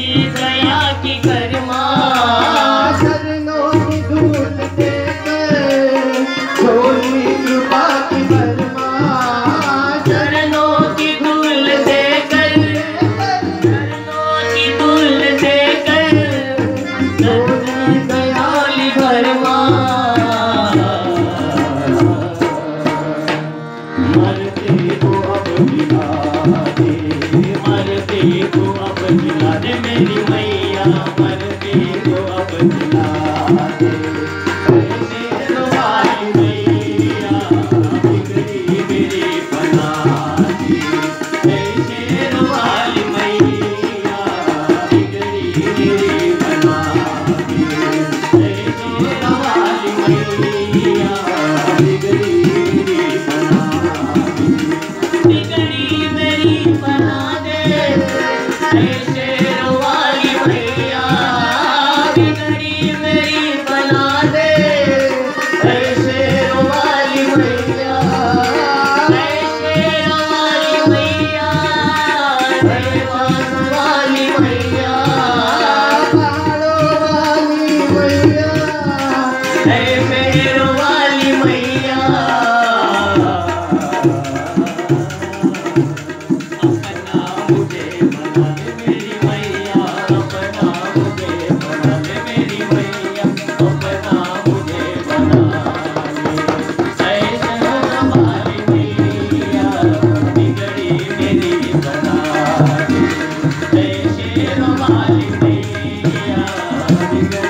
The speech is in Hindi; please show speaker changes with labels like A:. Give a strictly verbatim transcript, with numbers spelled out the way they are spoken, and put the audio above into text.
A: दया की कर्मा
B: शरणों की धूल देकर छोड़ी कृपा की कर्मा
A: शरणों की धूल देकर शरणों की धूल देकर छोड़ी दयाली कर्मा
B: मरते को अब जिला दे मरते को अब जिला दे मेरी मैया मरते को अब जिला दे शेरों वाली मैया बिगड़ी मेरी बना दी शेरों वाली मैया बिगड़ी मेरी बना दी शेरों वाली मैया बिगड़ी मेरी बना
A: बिगड़ी मेरी बना दे शेरों वाली मैया बिगड़ी मेरी बना दे शेरों वाली मैया शेरों वाली मैया देवान वाली मैया
B: पहाड़ों वाली मैया
A: शेरों वाली मैया
B: अपना मुझे बना दे मेरी मैया अपना मुझे बना दे मेरी मैया अपना मुझे बना दे शेरों वाली मैया बिगड़ी मेरी बना दे शेरों वाली मैया बिगड़ी